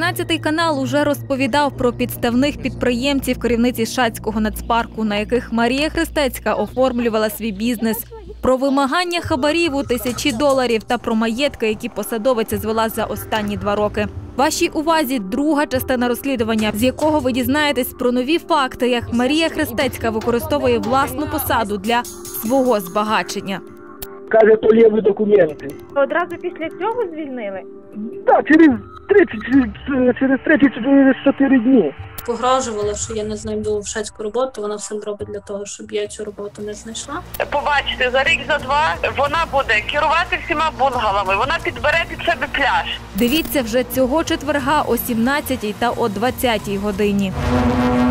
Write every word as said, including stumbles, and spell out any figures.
одинадцятий канал уже розповідав про підставних підприємців керівниці Шацького нацпарку, на яких Марія Хрестецька оформлювала свій бізнес. Про вимагання хабарів у тисячі доларів та про маєтки, які посадовиця звела за останні два роки. Вашій увазі друга частина розслідування, з якого ви дізнаєтесь про нові факти, як Марія Хрестецька використовує власну посаду для свого збагачення. Каже, то ліві документи. Одразу після цього звільнили? Так, через тридцять, через тридцять-чотири дні. Погрожувала, що я не знайду в Шацьку роботу, вона все робить для того, щоб я цю роботу не знайшла. Побачите, за рік, за два вона буде керувати всіма бунгалами, вона підбере під себе пляж. Дивіться вже цього четверга о сімнадцятій та о двадцятій годині.